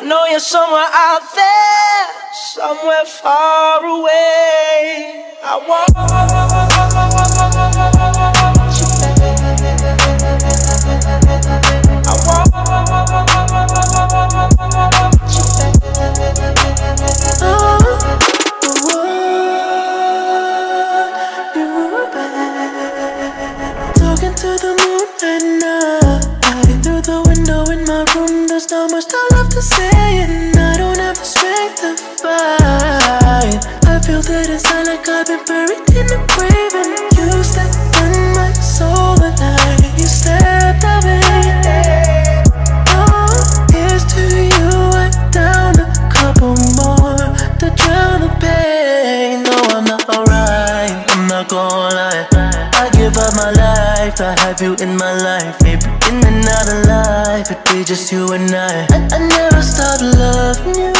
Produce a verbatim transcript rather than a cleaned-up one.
know you're somewhere out there, somewhere far away. I want you I want you back. Talking to the moon at night. Through the window in my room, there's not much I love to say, and I don't have the strength to fight. I feel that inside like I've been buried in a grave, and you stepped in my soul at night. You stepped away. Oh, here's to you. I down a couple more to drown the pain. No, I'm not alright, I'm not gonna lie. I give up my life to have you in my life. Maybe in another life it'd be just you and I. I, I never stopped loving you.